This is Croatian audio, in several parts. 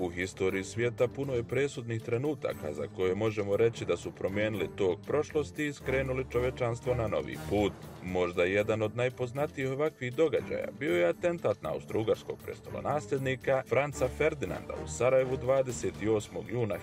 U historiji svijeta puno je presudnih trenutaka za koje možemo reći da su promijenili tok prošlosti i skrenuli čovečanstvo na novi put. Možda jedan od najpoznatijih ovakvih događaja bio je atentat na austrougarskog prestolonasljednika Franza Ferdinanda u Sarajevu 28. juna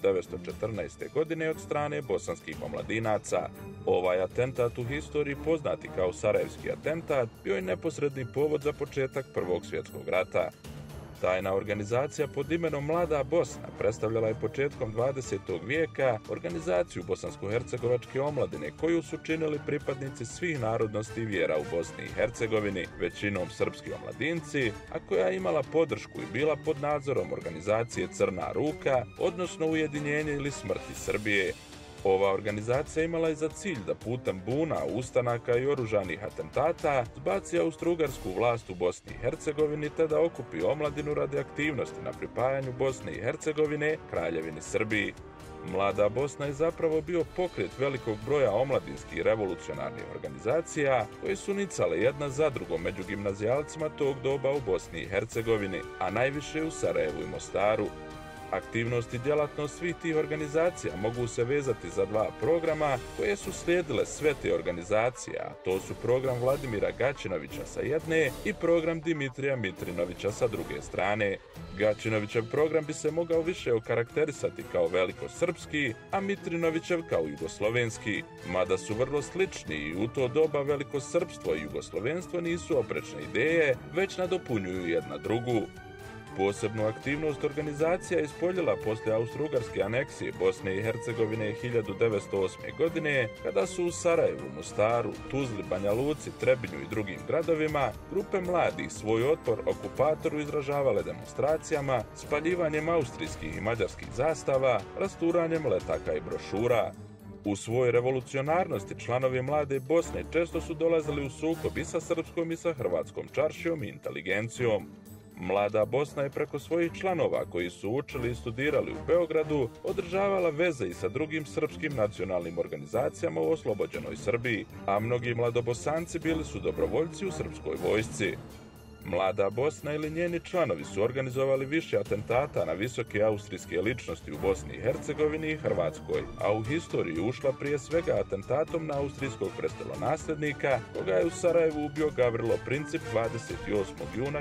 1914. godine od strane bosanskih omladinaca. Ovaj atentat u historiji poznati kao Sarajevski atentat bio je neposredni povod za početak Prvog svjetskog rata. Tajna organizacija pod imenom Mlada Bosna predstavljala je početkom 20. vijeka organizaciju bosansko-hercegovačke omladine koju su činili pripadnici svih narodnosti i vjera u Bosni i Hercegovini, većinom srpski omladinci, a koja je imala podršku i bila pod nadzorom organizacije Crna ruka, odnosno Ujedinjenje ili smrti Srbije. Ova organizacija imala je za cilj da putem buna, ustanaka i oružanih atentata zbaci austrougarsku vlast u Bosni i Hercegovini te da okupi omladinu radi aktivnosti na pripajanju Bosne i Hercegovine Kraljevini Srbiji. Mlada Bosna je zapravo bio pokret velikog broja omladinskih revolucionarnih organizacija koje su nicale jedna za drugom među gimnazijalcima tog doba u Bosni i Hercegovini, a najviše u Sarajevu i Mostaru. Aktivnost i djelatnost svih tih organizacija mogu se vezati za dva programa koje su slijedile sve te organizacije, a to su program Vladimira Gaćinovića sa jedne i program Dimitrija Mitrinovića sa druge strane. Gaćinovićev program bi se mogao više okarakterisati kao velikosrpski, a Mitrinovićev kao jugoslovenski, mada su vrlo slični i u to doba velikosrpstvo i jugoslovenstvo nisu oprečne ideje, već nadopunjuju jedna drugu. Posebnu aktivnost organizacija je ispoljila poslije austrougarske aneksije Bosne i Hercegovine 1908. godine, kada su u Sarajevu, Mostaru, Tuzli, Banja Luci, Trebinju i drugim gradovima grupe mladih svoj otpor okupatoru izražavale demonstracijama, spaljivanjem austrijskih i mađarskih zastava, rasturanjem letaka i brošura. U svojoj revolucionarnosti članovi Mlade Bosne često su dolazili u sukob i sa srpskom i sa hrvatskom čaršijom i inteligencijom. Mlada Bosna je preko svojih članova koji su učili i studirali u Beogradu održavala veze i sa drugim srpskim nacionalnim organizacijama u oslobođenoj Srbiji, a mnogi mladobosanci bili su dobrovoljci u srpskoj vojsci. Mlada Bosna ili njeni članovi su organizovali više atentata na visoke austrijske ličnosti u Bosni i Hercegovini i Hrvatskoj, a u historiju ušla prije svega atentatom na austrijskog prestolonasljednika, koga je u Sarajevu ubio Gavrilo Princip 28. juna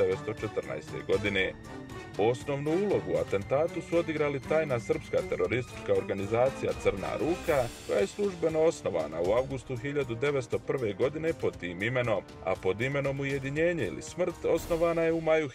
1914. godine. Osnovnu ulogu u atentatu su odigrali tajna srpska teroristička organizacija Crna ruka, koja je službeno osnovana u avgustu 1901. godine pod tim imenom, a pod imenom Ujedinjenje ili smrt osnovana je u maju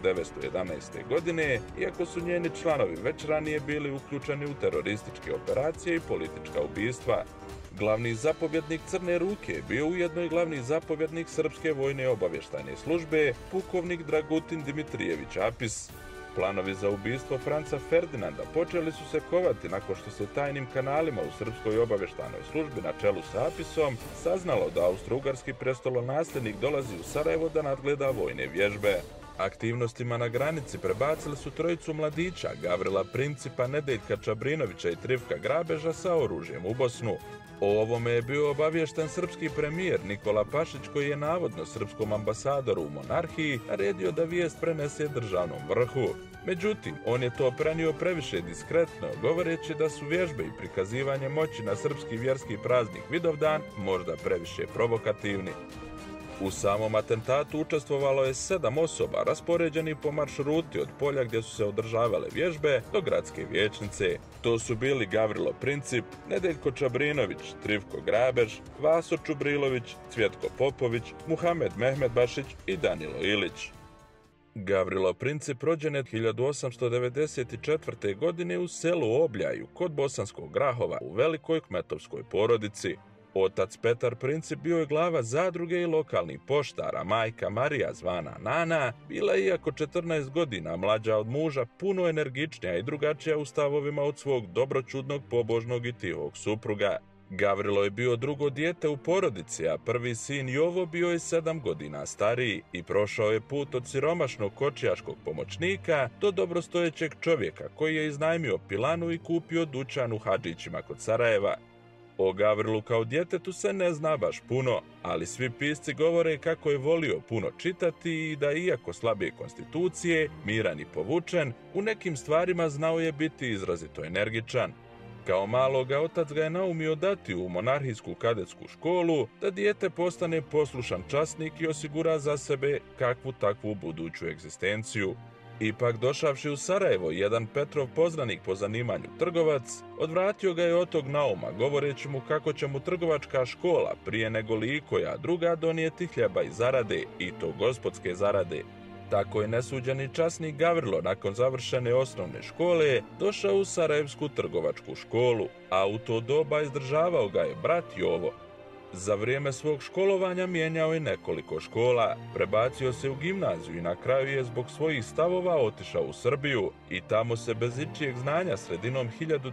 1911. godine, iako su njeni članovi već ranije bili uključeni u terorističke operacije i politička ubistva. Glavni zapovjednik Crne ruke bio ujedno i glavni zapovjednik Srpske vojne obavještajne službe, pukovnik Dragutin Dimitrijević Apis. Planovi za ubistvo Franza Ferdinanda počeli su se kovati nakon što se tajnim kanalima u Srpskoj obavještajnoj službi na čelu sa Apisom saznalo da austrougarski prestolonasljednik dolazi u Sarajevo da nadgleda vojne vježbe. Aktivnostima na granici prebacili su trojicu mladića, Gavrila Principa, Nedeljka Čabrinovića i Trifka Grabeža sa oružjem u Bosnu. O ovome je bio obaviješten srpski premijer Nikola Pašić, koji je navodno srpskom ambasadoru u monarhiji naredio da vijest prenese državnom vrhu. Međutim, on je to prenio previše diskretno, govoreći da su vježbe i prikazivanje moći na srpski vjerski praznik Vidovdan možda previše provokativni. U samom atentatu učestvovalo je 7 osoba raspoređenih po maršruti od polja gdje su se održavale vježbe do gradske vijećnice. To su bili Gavrilo Princip, Nedeljko Čabrinović, Trifko Grabež, Vaso Čubrilović, Cvjetko Popović, Muhamed Mehmedbašić i Danilo Ilić. Gavrilo Princip rođen je 1894. godine u selu Obljaju kod Bosanskog Grahova u velikoj kmetovskoj porodici. Otac Petar Princip bio je glava zadruge i lokalnih poštara, majka Marija zvana Nana bila je, iako 14 godina mlađa od muža, puno energičnija i drugačija u stavovima od svog dobroćudnog, pobožnog i tihog supruga. Gavrilo je bio drugo dijete u porodici, a prvi sin Jovo bio je 7 godina stariji i prošao je put od siromašnog kočijaškog pomoćnika do dobrostojećeg čovjeka koji je iznajmio pilanu i kupio dućan u Hadžićima kod Sarajeva. O Gavrilu kao djetetu se ne zna baš puno, ali svi pisci govore kako je volio puno čitati i da iako slabije konstitucije, miran i povučen, u nekim stvarima znao je biti izrazito energičan. Kao maloga otac ga je naumio dati u monarhijsku kadetsku školu da dijete postane poslušan časnik i osigura za sebe kakvu takvu buduću egzistenciju. Ipak došavši u Sarajevo, jedan Petrov poznanik po zanimanju trgovac, odvratio ga je od tog nauma, govoreći mu kako će mu trgovačka škola prije nego li ikoja druga donijeti hljeba i zarade, i to gospodske zarade. Tako je nesuđeni časnik Gavrilo nakon završene osnovne škole došao u Sarajevsku trgovačku školu, a u to doba izdržavao ga je brat Jovo. Za vrijeme svog školovanja mijenjao je nekoliko škola, prebacio se u gimnaziju i na kraju je zbog svojih stavova otišao u Srbiju i tamo se bez ičijeg znanja sredinom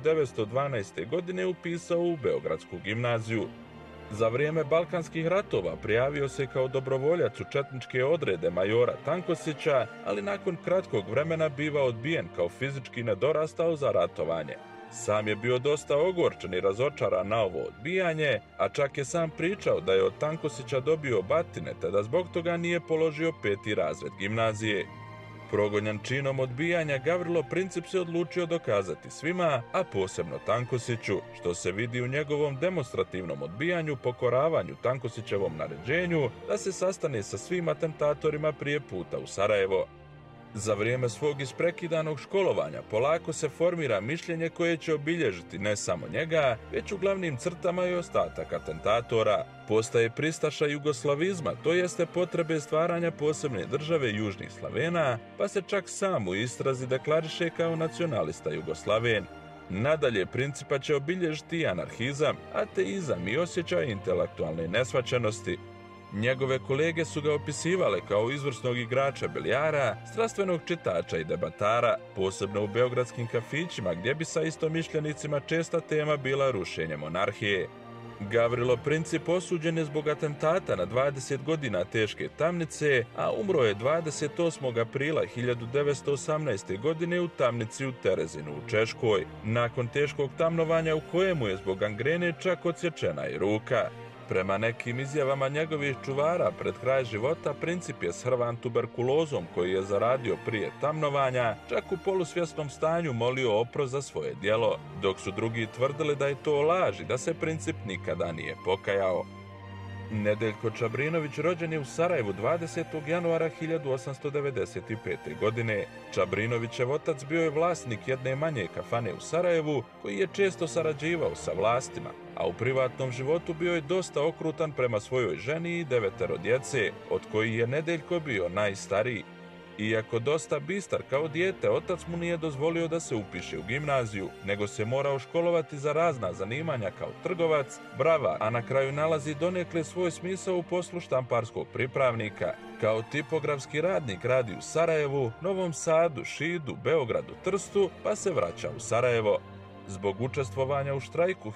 1912. godine upisao u Beogradsku gimnaziju. Za vrijeme Balkanskih ratova prijavio se kao dobrovoljac u četničke odrede majora Tankosića, ali nakon kratkog vremena biva odbijen kao fizički nedorastao za ratovanje. Sam je bio dosta ogorčen i razočaran na ovo odbijanje, a čak je sam pričao da je od Tankosića dobio batine te da zbog toga nije položio 5. razred gimnazije. Progonjan činom odbijanja, Gavrilo Princip se odlučio dokazati svima, a posebno Tankosiću, što se vidi u njegovom demonstrativnom odbijanju pokoravanju Tankosićevom naređenju da se sastane sa svim atentatorima prije puta u Sarajevo. Za vrijeme svog isprekidanog školovanja polako se formira mišljenje koje će obilježiti ne samo njega, već u glavnim crtama i ostatak atentatora. Postaje pristaša jugoslavizma, to jeste potrebe stvaranja posebne države Južnih Slavena, pa se čak sam u istrazi deklariše kao nacionalista Jugoslaven. Nadalje, Principa će obilježiti anarhizam, ateizam i osjećaj intelektualne nesvaćenosti. Njegove kolege su ga opisivale kao izvrsnog igrača bilijara, strastvenog čitača i debatara, posebno u beogradskim kafićima gdje bi sa istomišljenicima česta tema bila rušenje monarhije. Gavrilo Princip osuđen je zbog atentata na 20 godina teške tamnice, a umro je 28. aprila 1918. godine u tamnici u Terezinu u Češkoj, nakon teškog tamnovanja u kojemu je zbog gangrene čak odsječena i ruka. Prema nekim izjavama njegovih čuvara pred kraj života, Princip je shrvan tuberkulozom koji je zaradio prije tamnovanja, čak u polusvjesnom stanju molio oprost za svoje djelo, dok su drugi tvrdili da je to laž i da se Princip nikada nije pokajao. Nedeljko Čabrinović rođen je u Sarajevu 20. januara 1895. godine. Čabrinovićev otac bio je vlasnik jedne manje kafane u Sarajevu, koji je često sarađivao sa vlastima, a u privatnom životu bio je dosta okrutan prema svojoj ženi i 9 djece, od kojih je Nedeljko bio najstariji. Iako dosta bistar kao dijete, otac mu nije dozvolio da se upiše u gimnaziju, nego se morao školovati za razna zanimanja kao trgovac, bravar, a na kraju nalazi donekle svoj smisao u poslu štamparskog pripravnika. Kao tipografski radnik radi u Sarajevu, Novom Sadu, Šidu, Beogradu, Trstu, pa se vraća u Sarajevo. Zbog učestvovanja u štrajku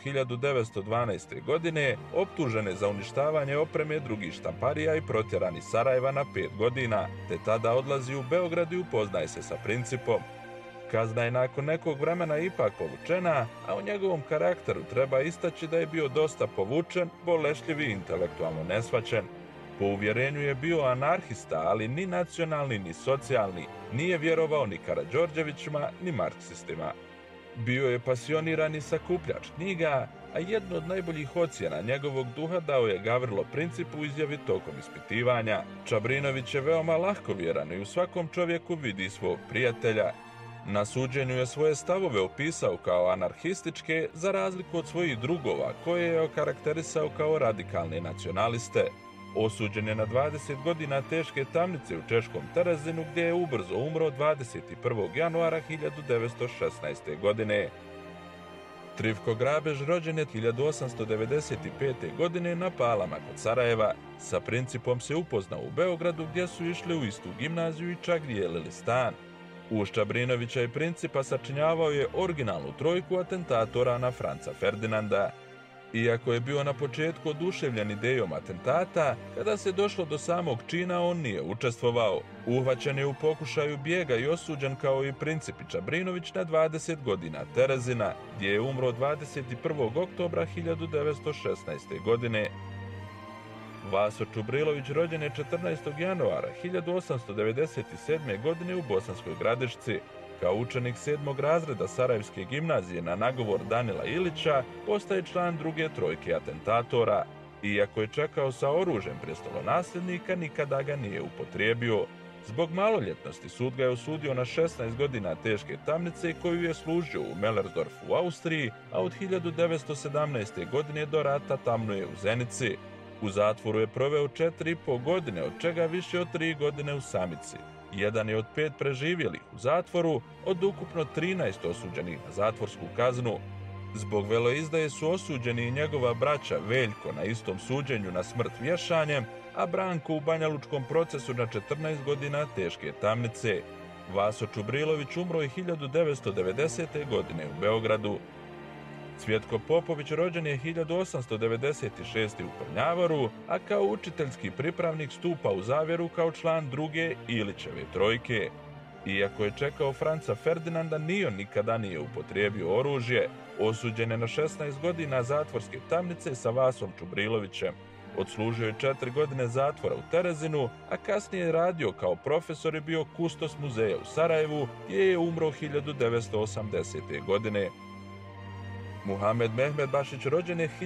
1912. godine optužen je za uništavanje opreme drugih štamparija i protjeran iz Sarajeva na 5 godina, te tada odlazi u Beograd i upoznaje se sa Principom. Kazna je nakon nekog vremena ipak povučena, a u njegovom karakteru treba istaći da je bio dosta povučen, bolešljiv i intelektualno nesvaćen. Po uvjerenju je bio anarhista, ali ni nacionalni ni socijalni, nije vjerovao ni Karađorđevićima ni marksistima. Bio je pasionirani sakupljač knjiga, a jednu od najboljih ocjena njegovog duha dao je Gavrilo Princip u izjavi tokom ispitivanja. Čabrinović je veoma lahkovjeran i u svakom čovjeku vidi svog prijatelja. Na suđenju je svoje stavove opisao kao anarhističke, za razliku od svojih drugova, koje je okarakterisao kao radikalne nacionaliste. Osuđen je na 20 godina teške tamnice u češkom Terezinu, gdje je ubrzo umro 21. januara 1916. godine. Trifko Grabež rođen je 1895. godine na Palama kod Sarajeva. Sa Principom se upoznao u Beogradu, gdje su išli u istu gimnaziju i čak dijelili stan. Uz Čabrinovića i Principa sačinjavao je originalnu trojku atentatora na Franca Ferdinanda. Iako je bio na početku oduševljen idejom atentata, kada se došlo do samog čina on nije učestvovao. Uhvaćen je u pokušaju bijega i osuđen kao i Princip Čabrinović na 20 godina Terezina, gdje je umro 21. oktobra 1916. godine. Vaso Čubrilović rođen je 14. januara 1897. godine u Bosanskoj Gradišci. Kao učenik 7. razreda Sarajevske gimnazije na nagovor Danila Ilića postaje član druge trojke atentatora. Iako je čekao sa oružjem prestolonasljednika, nikada ga nije upotrijebio. Zbog maloljetnosti sud ga je osudio na 16 godina teške tamnice koju je služio u Mellersdorfu u Austriji, a od 1917. godine do rata tamnuje u Zenici. U zatvoru je proveo 4,5 godine, od čega više od 3 godine u samici. Jedan je od 5 preživjelih u zatvoru, od ukupno 13 osuđenih na zatvorsku kaznu. Zbog veleizdaje su osuđeni i njegova braća Veljko na istom suđenju na smrt vješanjem, a Branko u banjalučkom procesu na 14 godina teške tamnice. Vaso Čubrilović umro je 1990. godine u Beogradu. Cvjetko Popović rođen je 1896. u Prnjavoru, a kao učiteljski pripravnik stupa u zavjeru kao član druge Ilićeve trojke. Iako je čekao Franca Ferdinanda, ni on nikada nije upotrijebio oružje. Osuđen je na 16 godina zatvorske tamnice sa Vasom Čubrilovićem. Odslužio je 4 godine zatvora u Terezinu, a kasnije je radio kao profesor i bio kustos muzeja u Sarajevu, gdje je umro 1980. godine. Muhamed Mehmed Bašić rođen je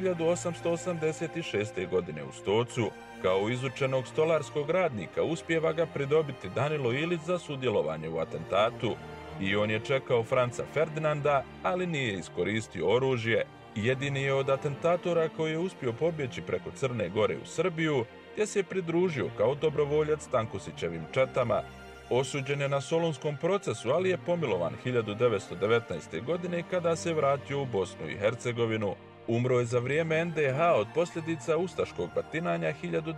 1886. godine u Stocu. Kao izučenog stolarskog radnika uspijeva ga pridobiti Danilo Ilić za sudjelovanje u atentatu. I on je čekao Franca Ferdinanda, ali nije iskoristio oružje. Jedini je od atentatora koji je uspio pobjeći preko Crne Gore u Srbiju, gdje se pridružio kao dobrovoljac Stankusićevim četama. Osuđen je na Solunskom procesu, ali je pomilovan 1919. godine kada se vratio u Bosnu i Hercegovinu. Umro je za vrijeme NDH od posljedica ustaškog batinanja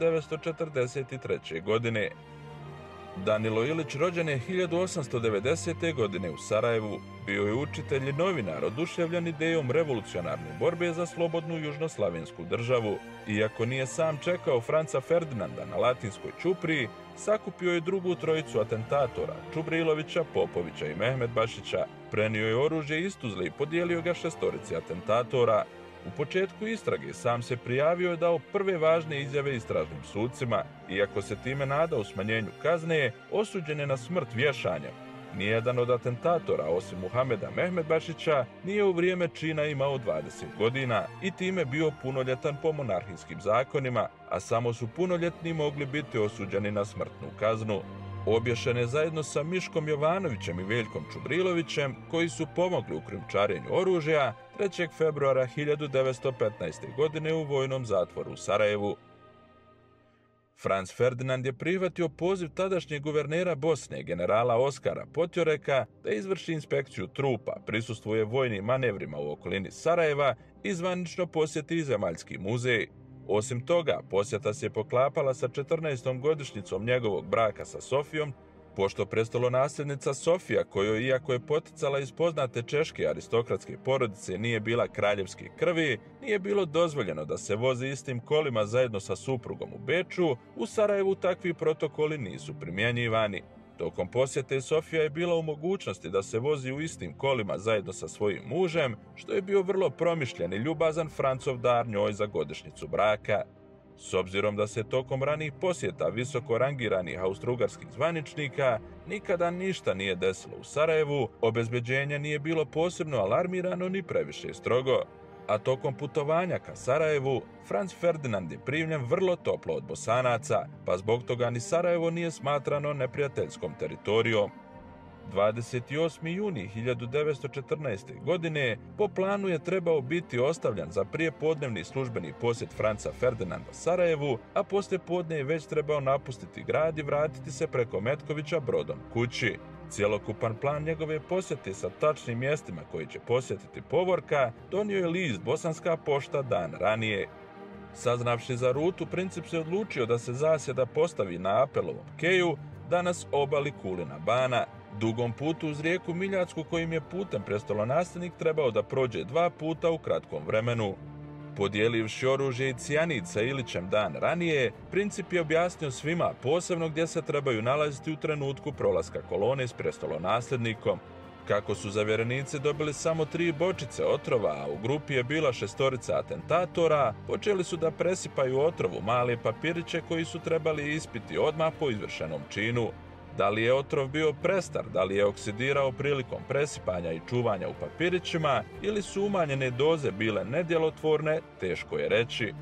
1943. godine. Danilo Ilić rođen je 1890. godine u Sarajevu. Bio je učitelj i novinar oduševljen idejom revolucionarne borbe za slobodnu južnoslavensku državu. Iako nije sam čekao Franca Ferdinanda na Latinskoj Ćupriji, sakupio je drugu trojicu atentatora, Čubrilovića, Popovića i Mehmed Bašića, prenio je oružje iz Tuzle i podijelio ga 6 atentatora. U početku istrage sam se prijavio i dao prve važne izjave istražnim sucima. Iako se time nada u smanjenju kazne, osuđen je na smrt vješanjem. Nijedan od atentatora, osim Muhameda Mehmed Bašića, nije u vrijeme čina imao 20 godina i time bio punoljetan po monarhijskim zakonima, a samo su punoljetni mogli biti osuđeni na smrtnu kaznu. Obješen je zajedno sa Miškom Jovanovićem i Veljkom Čubrilovićem, koji su pomogli u krijumčarenju oružja 3. februara 1915. godine u vojnom zatvoru u Sarajevu. Franz Ferdinand je prihvatio poziv tadašnjeg guvernera Bosne, generala Oskara Potjoreka, da izvrši inspekciju trupa, prisustvuje vojnim manevrima u okolini Sarajeva i zvanično posjeti Zemaljski muzej. Osim toga, posjeta se poklapala sa 14. godišnjicom njegovog braka sa Sofijom, pošto prestolonasljednica Sofija, kojoj iako je poticala iz poznate češke aristokratske porodice nije bila kraljevske krvi, nije bilo dozvoljeno da se vozi istim kolima zajedno sa suprugom u Beču, u Sarajevu takvi protokoli nisu primjenjivani. Tokom posjete Sofija je bila u mogućnosti da se vozi u istim kolima zajedno sa svojim mužem, što je bio vrlo promišljen i ljubazan Francov dar njoj za godišnjicu braka. S obzirom da se tokom ranih posjeta visoko rangiranih austrougarskih zvaničnika nikada ništa nije desilo u Sarajevu, obezbeđenje nije bilo posebno alarmirano ni previše strogo. A tokom putovanja ka Sarajevu, Franz Ferdinand je primljen vrlo toplo od Bosanaca, pa zbog toga ni Sarajevo nije smatrano neprijateljskom teritorijom. 28. juni 1914. godine po planu je trebao biti ostavljan za prijepodnevni službeni posjet Franca Ferdinanda Sarajevu, a poslije podne je već trebao napustiti grad i vratiti se preko Metkovića brodom kući. Cjelokupan plan njegove posjete sa tačnim mjestima koji će posjetiti povorka donio je list Bosanska pošta dan ranije. Saznavši za rutu, Princip se odlučio da se zasjeda postavi na Apelovom keju, danas obali Kulina Bana, dugom putu uz rijeku Miljacku kojim je putem prestolonasljednik trebao da prođe 2 puta u kratkom vremenu. Podijelivši oružje i cijanid sa Ilićem dan ranije, Princip je objasnio svima, posebno gdje se trebaju nalaziti u trenutku prolaska kolone s prestolonasljednikom. Kako su zavjerenici dobili samo 3 bočice otrova, a u grupi je bila 6 atentatora, počeli su da presipaju otrov u male papiriće koji su trebali ispiti odmah po izvršenom činu. Da li je otrov bio prestar, da li je oksidirao prilikom presipanja i čuvanja u papirićima ili su umanjene doze bile nedjelotvorne, teško je reći.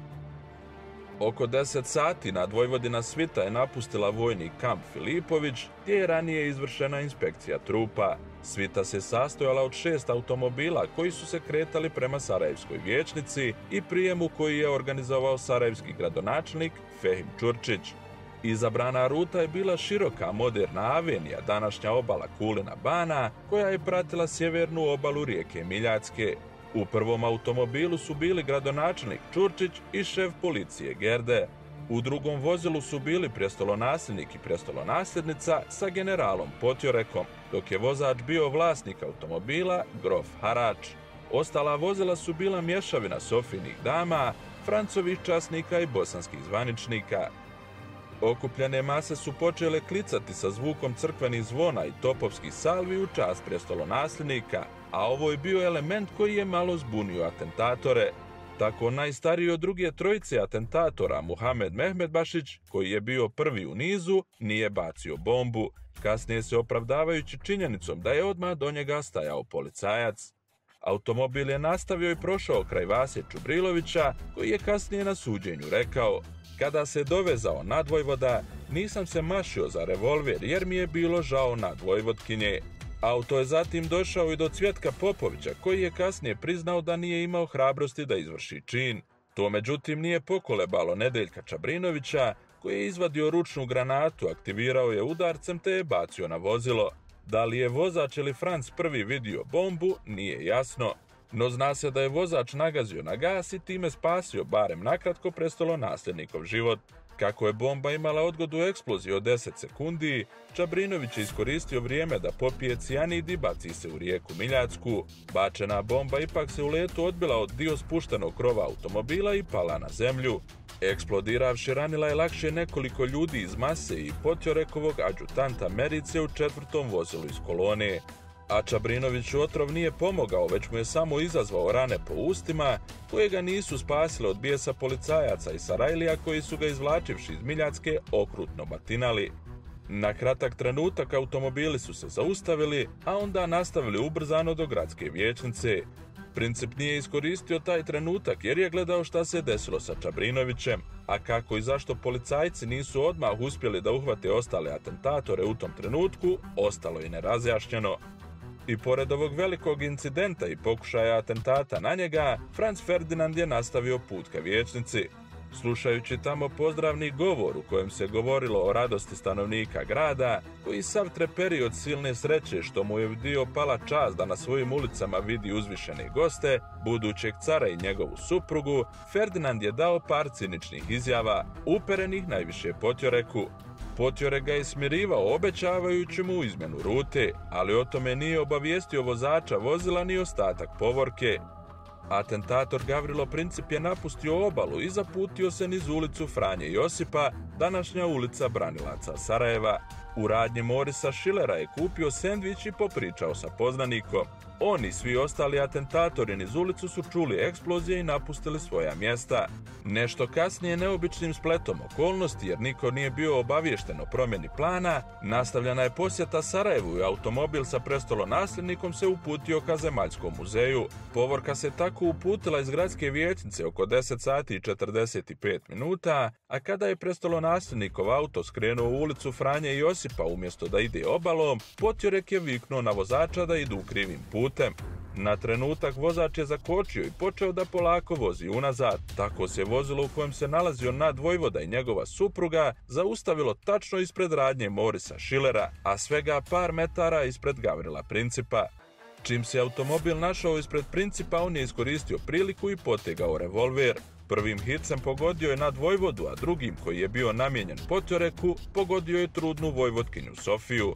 Oko 10 sati nadvojvodina Svita je napustila vojni kamp Filipović, gdje je ranije izvršena inspekcija trupa. Svita se sastojala od 6 automobila koji su se kretali prema Sarajevskoj vijećnici i prijemu koji je organizovao sarajevski gradonačelnik Fehim Čurčić. Izabrana ruta je bila široka moderna avenija, današnja obala Kulina Bana, koja je pratila sjevernu obalu rijeke Miljacke. U prvom automobilu su bili gradonačelnik Čurčić i šef policije Gerde. U drugom vozilu su bili prestolonasljednik i prestolonasljednica sa generalom Potjorekom, dok je vozač bio vlasnik automobila grof Harač. Ostala vozila su bila mješavina Sofijinih dama, Francovih časnika i bosanskih zvaničnika. Okupljene mase su počele klicati sa zvukom crkvenih zvona i topovskih salvi u čast prestolonasljednika, a ovo je bio element koji je malo zbunio atentatore. Tako najstariji od druge trojice atentatora, Muhamed Mehmedbašić, koji je bio prvi u nizu, nije bacio bombu, kasnije se opravdavajući činjenicom da je odmah do njega stajao policajac. Automobil je nastavio i prošao kraj Vase Čubrilovića, koji je kasnije na suđenju rekao: "Kada se dovezao nadvojvoda, nisam se mašio za revolver jer mi je bilo žao nadvojvodkinje." Auto je zatim došao i do Cvjetka Popovića, koji je kasnije priznao da nije imao hrabrosti da izvrši čin. To međutim nije pokolebalo Nedeljka Čabrinovića, koji je izvadio ručnu granatu, aktivirao je udarcem te je bacio na vozilo. Da li je vozač ili Franc prvi vidio bombu, nije jasno. No zna se da je vozač nagazio na gas i time spasio barem nakratko prestolonasljednikov život. Kako je bomba imala odgodu eksplozije od 10 sekundi, Čabrinović je iskoristio vrijeme da popije cijanid i baci se u rijeku Miljacku. Bačena bomba ipak se u letu odbila od dio spuštenog krova automobila i pala na zemlju. Eksplodiravši ranila je lakše nekoliko ljudi iz mase i Potjorekovog adjutanta Merice u 4. vozilu iz kolone. A Čabrinoviću otrov nije pomogao, već mu je samo izazvao rane po ustima, koje ga nisu spasile od bijesa policajaca iz Sarajlija koji su ga izvlačivši iz Miljacke okrutno batinali. Na kratak trenutak automobili su se zaustavili, a onda nastavili ubrzano do gradske vijećnice. Princip nije iskoristio taj trenutak jer je gledao šta se desilo sa Čabrinovićem, a kako i zašto policajci nisu odmah uspjeli da uhvate ostale atentatore u tom trenutku, ostalo je nerazjašnjeno. I pored ovog velikog incidenta i pokušaja atentata na njega, Franz Ferdinand je nastavio put ka vijećnici. Slušajući tamo pozdravni govor u kojem se govorilo o radosti stanovnika grada, koji sav treperi od silne sreće što mu je u dio pala čast da na svojim ulicama vidi uzvišene goste, budućeg cara i njegovu suprugu, Ferdinand je dao par ciničnih izjava, uperenih najviše Potjoreku. Potjorek ga je smirivao obećavajući mu izmjenu rute, ali o tome nije obavijestio vozača vozila ni ostatak povorke. Atentator Gavrilo Princip je napustio obalu i zaputio se niz ulicu Franje Josipa, današnja ulica Branilaca Sarajeva. U radnji Morisa Schillera je kupio sendvič i popričao sa poznanikom. On i svi ostali atentatori niz ulicu su čuli eksplozije i napustili svoja mjesta. Nešto kasnije neobičnim spletom okolnosti, jer niko nije bio obaviješten o promjeni plana, nastavljena je posjeta Sarajevu i automobil sa prestolonasljednikom se uputio ka Zemaljskom muzeju. Povorka se tako uputila iz gradske vijećnice oko 10 sati i 45 minuta, a kada je prestolonasljednikov auto skrenuo u ulicu Franje Josipa umjesto da ide obalom, Potjorek je viknuo na vozača da idu krivim putem. Na trenutak vozač je zakočio i počeo da polako vozi unazad. Tako se vozilo u kojem se nalazio nadvojvoda i njegova supruga zaustavilo tačno ispred radnje Morisa Schillera, a svega par metara ispred Gavrila Principa. Čim se automobil našao ispred Principa, on je iskoristio priliku i potegao revolver. Prvim hicem pogodio je nadvojvodu, a drugim, koji je bio namijenjen Potjoreku, pogodio je trudnu vojvotkinju Sofiju.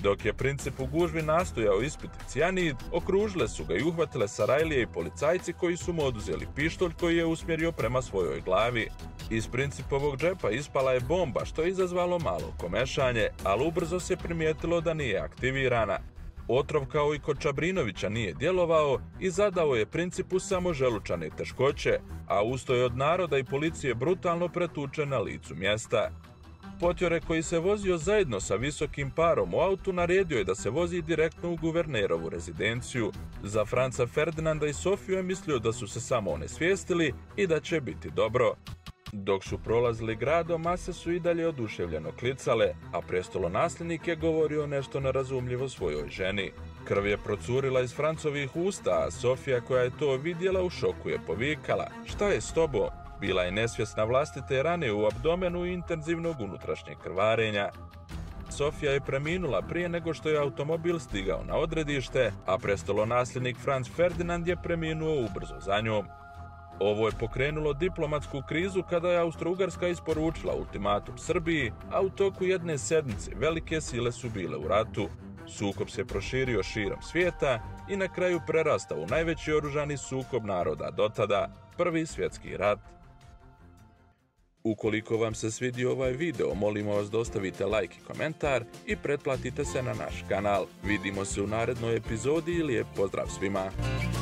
Dok je princip u gužvi nastojao ispiti cijanid, okružile su ga i uhvatile Sarajlije i policajci koji su mu oduzeli pištolj koji je usmjerio prema svojoj glavi. Iz principovog džepa ispala je bomba što je izazvalo malo komešanje, ali ubrzo se primijetilo da nije aktivirana. Otrov kao i kod Čabrinovića nije djelovao i zadao je principu samo želučane teškoće, a usto je od naroda i policije brutalno pretučen na licu mjesta. Potjore koji se vozio zajedno sa visokim parom u autu naredio je da se vozi direktno u guvernerovu rezidenciju. Za Franca Ferdinanda i Sofiju je mislio da su se samo onesvijestili i da će biti dobro. Dok su prolazili gradom, mase su i dalje oduševljeno klicale, a prestolonasljednik je govorio nešto nerazumljivo svojoj ženi. Krv je procurila iz Francovih usta, a Sofija koja je to vidjela u šoku je povikala: "Šta je s tobom?" Bila je nesvjesna vlastite rane u abdomenu i intenzivnog unutrašnjeg krvarenja. Sofija je preminula prije nego što je automobil stigao na odredište, a prestolonasljednik Franz Ferdinand je preminuo ubrzo za njom. Ovo je pokrenulo diplomatsku krizu kada je Austro-Ugarska isporučila ultimatum Srbiji, a u toku jedne sedmice velike sile su bile u ratu. Sukob se proširio širom svijeta i na kraju prerastao u najveći oružani sukob naroda dotada, Prvi svjetski rat. Ukoliko vam se svidio ovaj video, molimo vas da ostavite like i komentar i pretplatite se na naš kanal. Vidimo se u narednoj epizodi i lijep pozdrav svima!